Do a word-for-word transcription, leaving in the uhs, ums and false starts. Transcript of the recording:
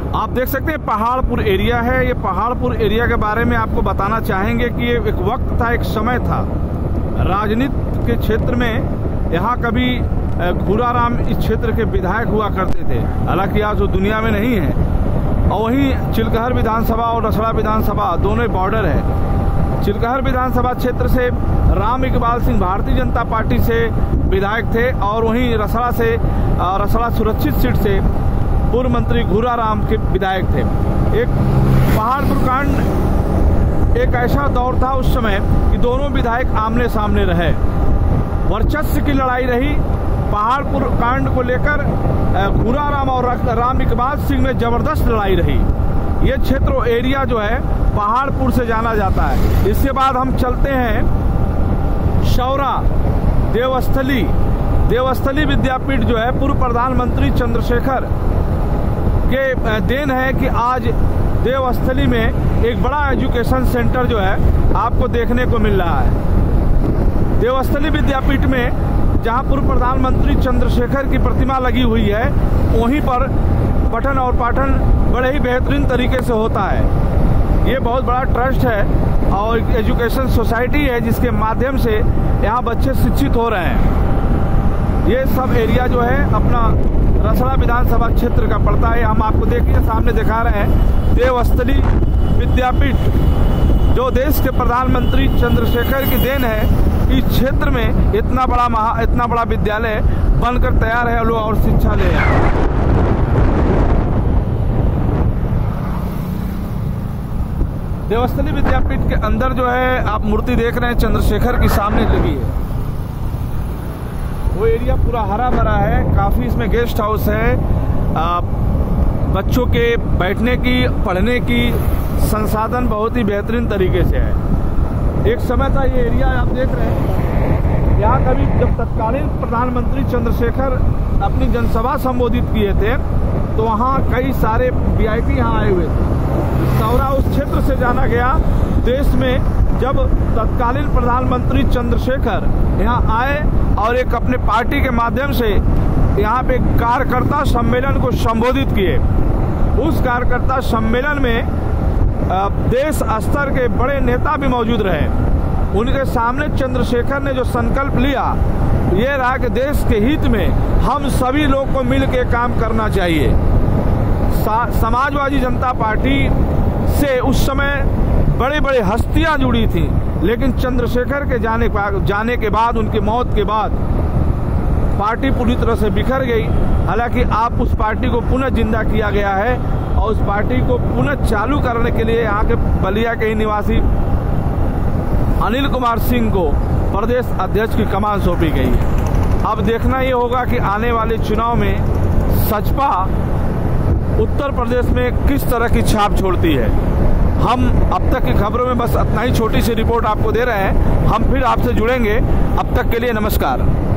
आप देख सकते हैं पहाड़पुर एरिया है। ये पहाड़पुर एरिया के बारे में आपको बताना चाहेंगे कि ये एक वक्त था, एक समय था राजनीति के क्षेत्र में। यहाँ कभी घूराराम इस क्षेत्र के विधायक हुआ करते थे, हालांकि आज वो दुनिया में नहीं है। और वहीं चिलकहर विधानसभा और रसड़ा विधानसभा दोनों बॉर्डर है। चिलकहर विधानसभा क्षेत्र से राम इकबाल सिंह भारतीय जनता पार्टी से विधायक थे और वहीं रसड़ा से रसड़ा सुरक्षित सीट से पूर्व मंत्री घूराराम के विधायक थे। एक पहाड़पुर कांड एक ऐसा दौर था उस समय कि दोनों विधायक आमने सामने रहे, वर्चस्व की लड़ाई रही। पहाड़पुर कांड को लेकर घूराराम और राम इकबाल सिंह में जबरदस्त लड़ाई रही। ये क्षेत्र एरिया जो है पहाड़पुर से जाना जाता है। इसके बाद हम चलते हैं शौरा देवस्थली। देवस्थली विद्यापीठ जो है पूर्व प्रधानमंत्री चंद्रशेखर के देन है कि आज देवस्थली में एक बड़ा एजुकेशन सेंटर जो है आपको देखने को मिल रहा है। देवस्थली विद्यापीठ में जहां पूर्व प्रधानमंत्री चंद्रशेखर की प्रतिमा लगी हुई है, वहीं पर पठन और पाठन बड़े ही बेहतरीन तरीके से होता है। ये बहुत बड़ा ट्रस्ट है और एजुकेशन सोसाइटी है जिसके माध्यम से यहाँ बच्चे शिक्षित हो रहे हैं। ये सब एरिया जो है अपना रसड़ा विधानसभा क्षेत्र का पड़ता है। हम आपको देखिए सामने दिखा रहे हैं देवस्थली विद्यापीठ, जो देश के प्रधानमंत्री चंद्रशेखर की देन है। इस क्षेत्र में इतना बड़ा महा इतना बड़ा विद्यालय बनकर तैयार है लोग और शिक्षा ले रहे हैं। देवस्थली विद्यापीठ के अंदर जो है आप मूर्ति देख रहे हैं चंद्रशेखर की सामने लगी है। वो एरिया पूरा हरा भरा है, काफी इसमें गेस्ट हाउस है, आ, बच्चों के बैठने की पढ़ने की संसाधन बहुत ही बेहतरीन तरीके से है। एक समय था ये एरिया आप देख रहे हैं, यहाँ कभी जब तत्कालीन प्रधानमंत्री चंद्रशेखर अपनी जनसभा संबोधित किए थे तो वहाँ कई सारे वीआईपी यहाँ आए हुए थे। सौरा उस क्षेत्र से जाना गया देश में जब तत्कालीन प्रधानमंत्री चंद्रशेखर यहाँ आए और एक अपने पार्टी के माध्यम से यहाँ पे कार्यकर्ता सम्मेलन को संबोधित किए। उस कार्यकर्ता सम्मेलन में देश स्तर के बड़े नेता भी मौजूद रहे। उनके सामने चंद्रशेखर ने जो संकल्प लिया ये रहा कि देश के हित में हम सभी लोग को मिल के काम करना चाहिए। समाजवादी जनता पार्टी से उस समय बड़े बड़े हस्तियां जुड़ी थी, लेकिन चंद्रशेखर के जाने जाने के बाद, उनकी मौत के बाद पार्टी पूरी तरह से बिखर गई। हालांकि आप उस पार्टी को पुनः जिंदा किया गया है और उस पार्टी को पुनः चालू करने के लिए यहाँ के बलिया के ही निवासी अनिल कुमार सिंह को प्रदेश अध्यक्ष की कमान सौंपी गई है। अब देखना ये होगा कि आने वाले चुनाव में सपा उत्तर प्रदेश में किस तरह की छाप छोड़ती है। हम अब तक की खबरों में बस इतना ही छोटी सी रिपोर्ट आपको दे रहे हैं। हम फिर आपसे जुड़ेंगे। अब तक के लिए नमस्कार।